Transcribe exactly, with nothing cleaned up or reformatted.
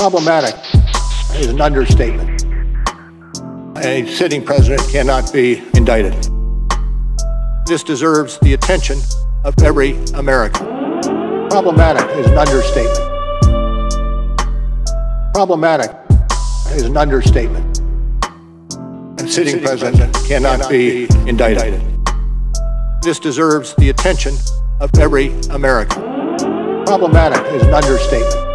Problematic is an understatement. A sitting president cannot be indicted. This deserves the attention of every American. Problematic is an understatement. Problematic is an understatement. A sitting president cannot be indicted. This deserves the attention of every American. Problematic is an understatement.